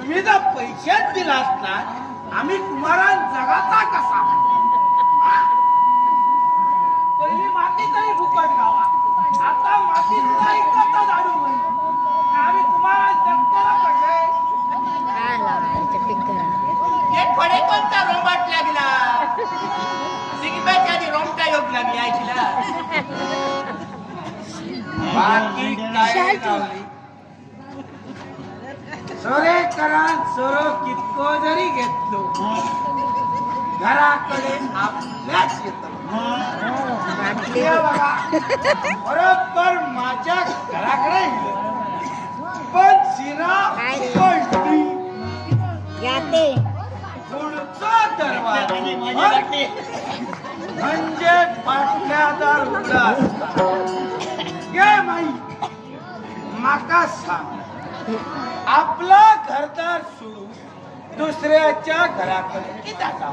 तुम्ही जर पैशात दिला असता आम्ही कुमारां जगाचा कसा पहिली माती तरी फुकट गावा आता माती सुद्धा इकडचा झाडू आम्ही कुमारां जगताना कसे फडे कोणता रोमाट लागला सिगम्याच्या आधी रोमटा योग लागली ऐकला बाकी काय लावली सोरेकरान सोरो कितको जरी घेतलो घराकडे आपल्याच येतो बघा बरोबर माझ्या घराकडे पण शिरा पलटी पुढचा दरवाजा म्हणजे पाटल्यादार उघडा गे माई माका सांग आपला घरदार सोडून दुसऱ्याच्या घराकडे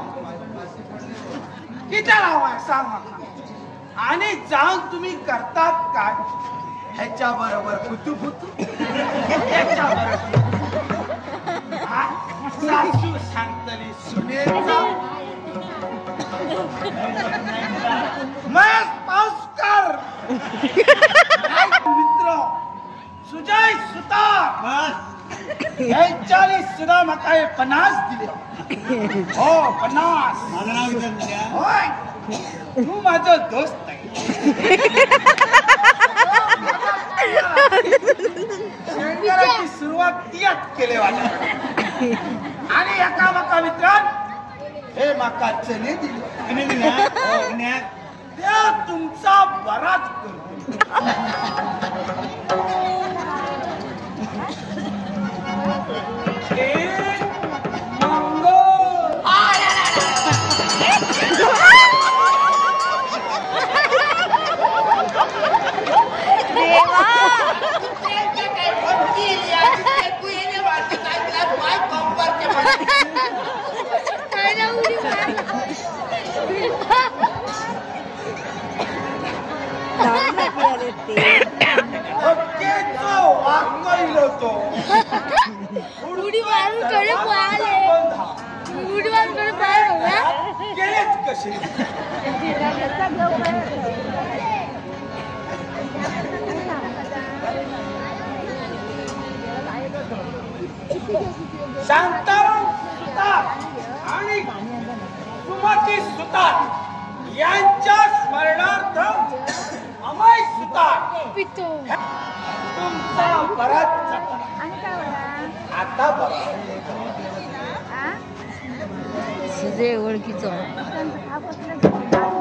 किती लावा सांग आणि जाऊन तुम्ही करतात काय ह्याच्या बरोबर फुतू ह्याच्या बरोबर सासू सांगतली सुनेचा मग पाऊस कर मित्र सुजय सुतार यांच्यानी सुद्धा माका 50 दिले हो 50 होय तू माझा दोस्त आहे शेंगाराची सुरुवात तियात केले वाटत आणि एका माका मित्रान हे माका चने दिले त्या तुमचा बराच करतो उडी मारून कडे पळाले उडी मारून कडे पळाले गेलेच कसे शांताराम सुतार आणि सुमती सुतार यांच्या स्मरणार्थ अमय सुतार पितो तुमचा बराच आता बघा सुजय ओळखीचं